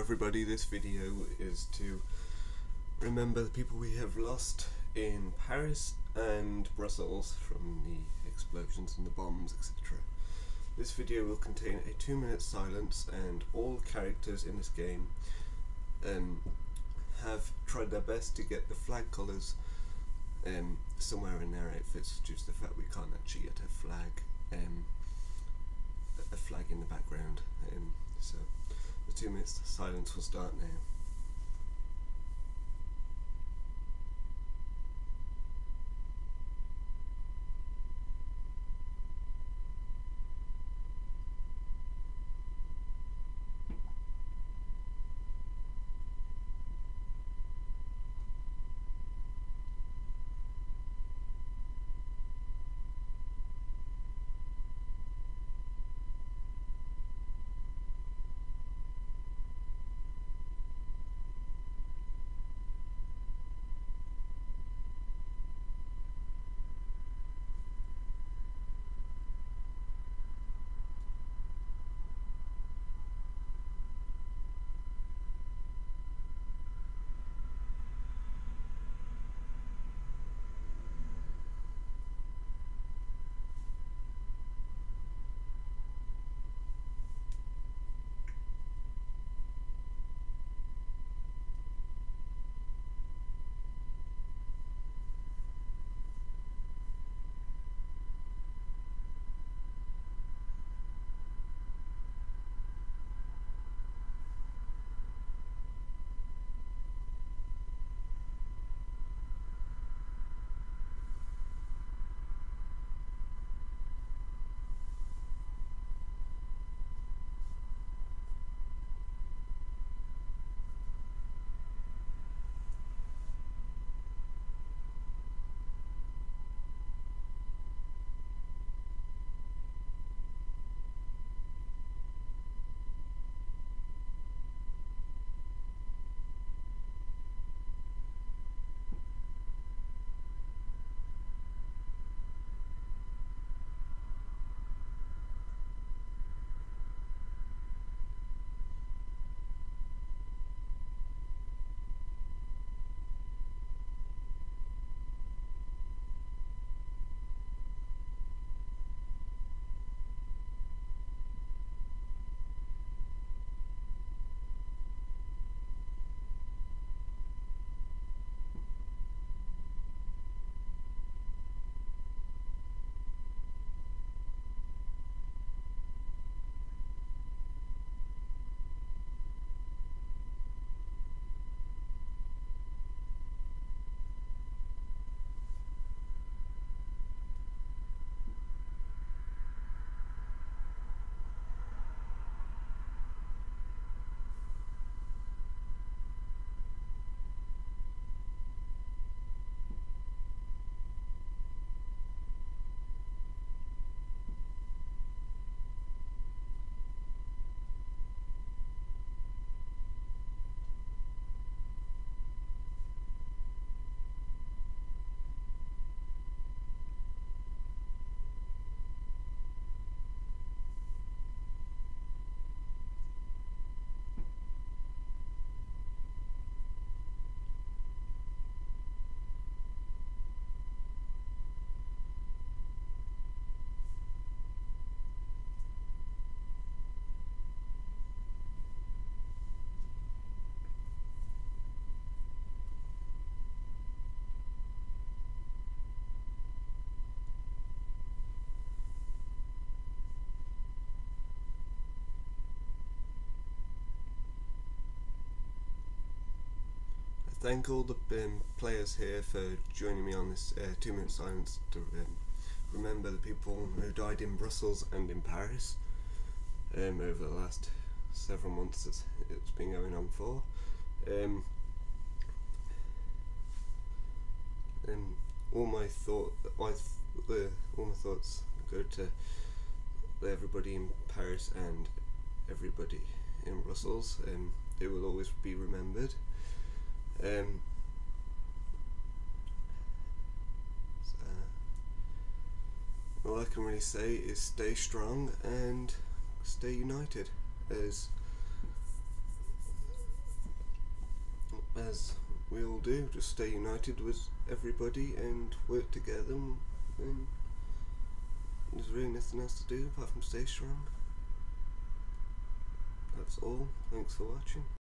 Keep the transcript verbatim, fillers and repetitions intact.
everybody, this video is to remember the people we have lost in Paris and Brussels from the explosions and the bombs, et cetera. This video will contain a two minute silence, and all characters in this game um, have tried their best to get the flag colours um, somewhere in their outfits, due to the fact we can't actually get a flag um, a flag in the background. Um, so the two minutes silence will start now. Thank all the um, players here for joining me on this uh, two minute silence to um, remember the people who died in Brussels and in Paris um, over the last several months it's, it's been going on for. Um, and all my thought, I th uh, all my thoughts go to everybody in Paris and everybody in Brussels. Um, they will always be remembered. Um, so, all I can really say is stay strong and stay united, as as we all do, just stay united with everybody and work together, and, and there's really nothing else to do apart from stay strong. That's all. Thanks for watching.